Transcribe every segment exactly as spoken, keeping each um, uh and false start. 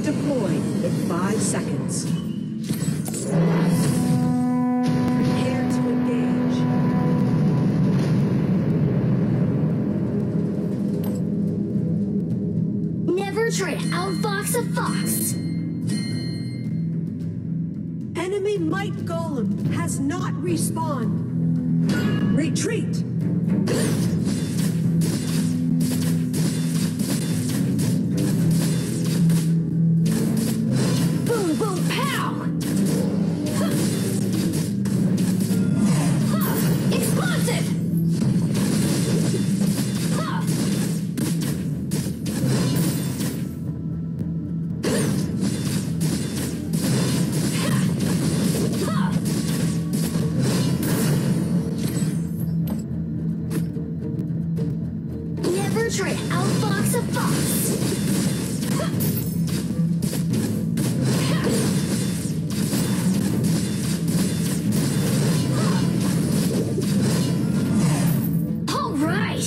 deployed in five seconds. Prepare to engage. Never try to outfox a fox. Enemy Might Golem has not respawned. Retreat! Boom, boom, pow! Huh. Huh. Explosive! Huh. Huh. Never try to outfox a fox. All right.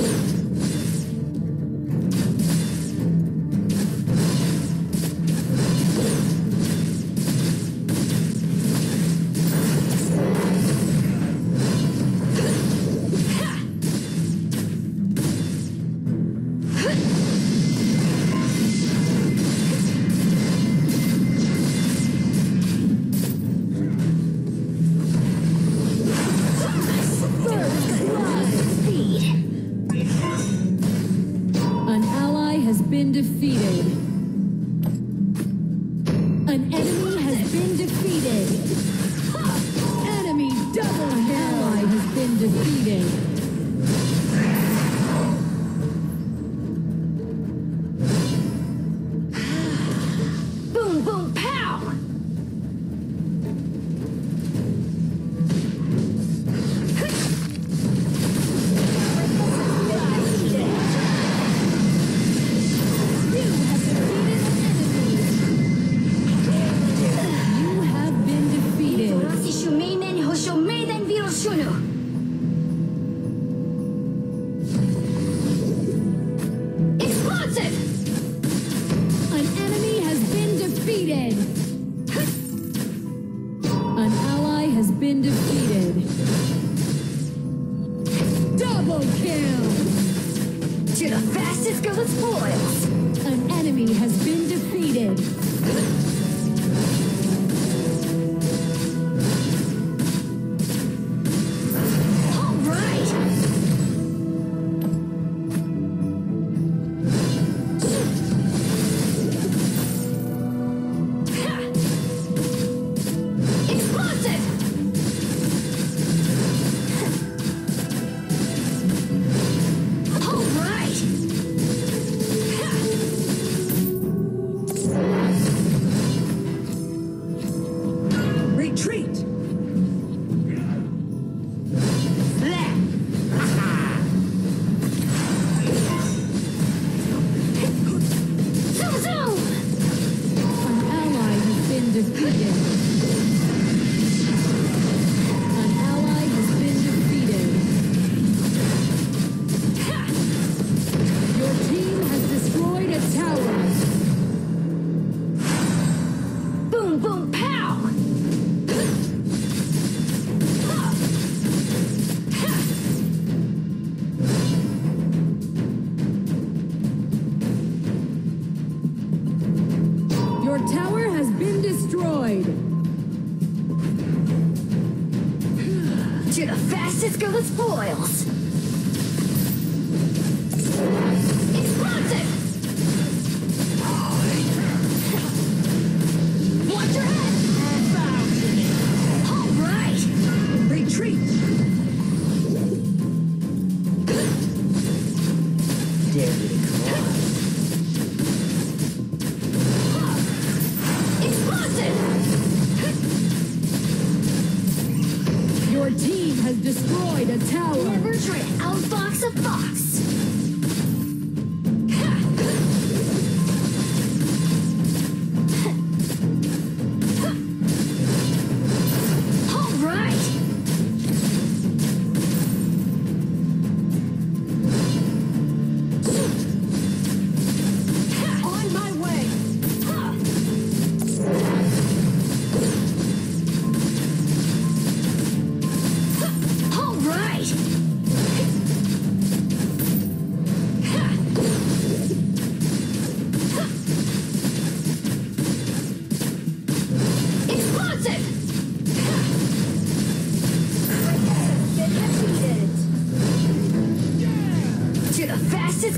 An ally has been defeated. An enemy has been defeated. Enemy double ally has been defeated. Boom, boom, pow! You have been defeated. Explosive! An enemy has been defeated. An ally has been defeated. Double kill! To the fastest go the spoils! An enemy has been defeated. All right! Explosive! All right! Retreat! Zoom, zoom! An ally has been defeated. An ally has been defeated. Your team has destroyed a tower. Boom, boom, pow! Your tower has been destroyed. To the fastest go the spoils! Explosive! Watch your head! All right! Retreat! Dare me to come on. Explosive! Your team has destroyed a tower. Never try to outfox a fox! All right! On my way!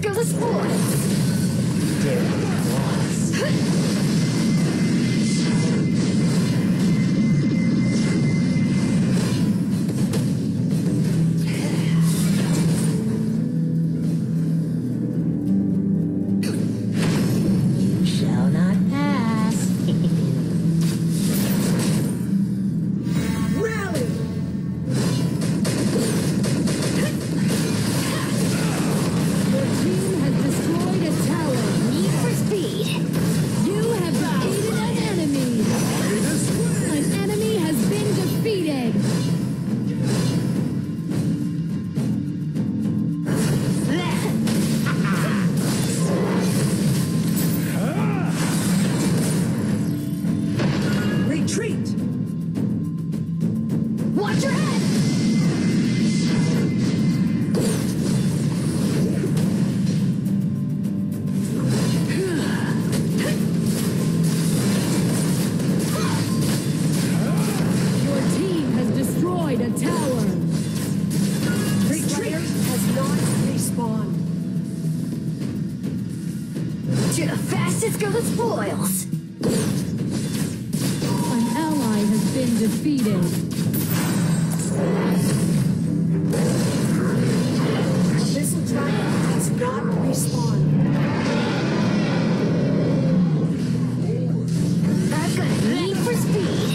go the spoils. Dare me to cross. To the fastest go the spoils. An ally has been defeated. Missile Dragon has not respawned. I've got a need for speed.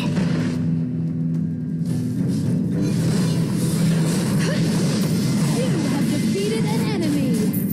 You have defeated an enemy.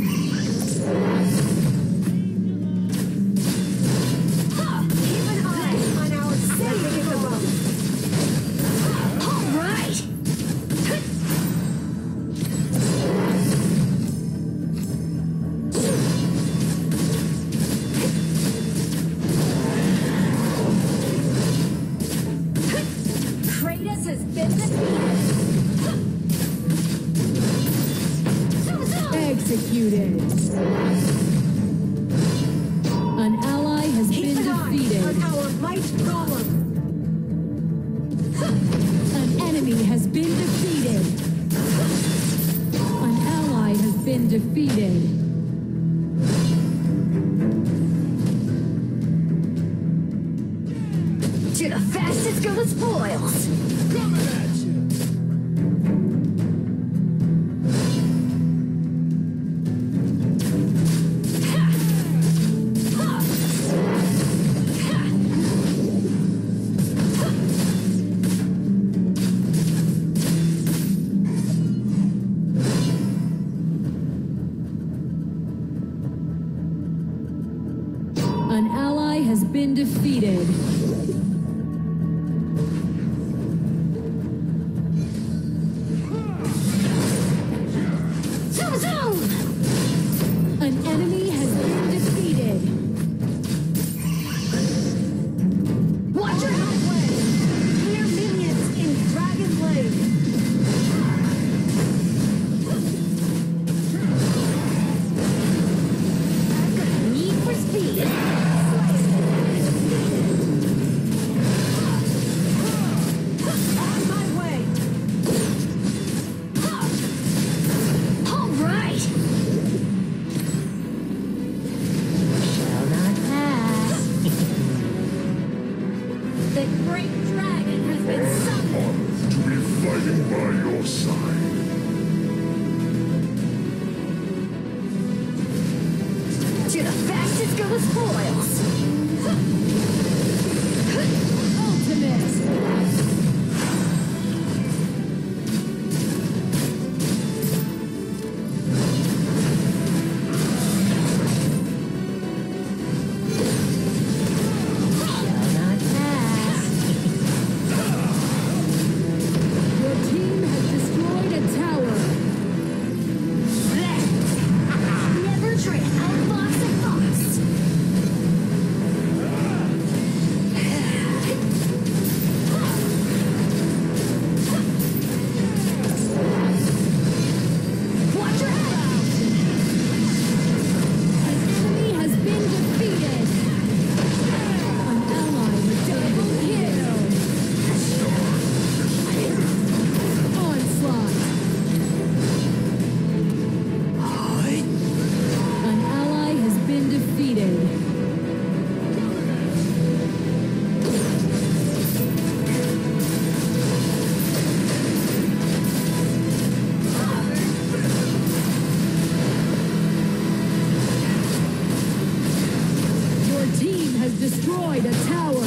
Executed. An ally has Keep been an eye defeated. on our might golem. An enemy has been defeated. An ally has been defeated. To the fastest go the spoils. Coming at you. An ally has been defeated. Zoom zoom! An enemy has been defeated. Watch your head! Way. Clear minions in Dragon Lane. I've got a need for speed. On my way. All right. Shall not pass. The great dragon has been summoned. To be fighting by your side. To the fastest go the spoils. Ultimate. Shall not pass. Your team has destroyed a tower. Never trade outbox a fox. destroyed a tower.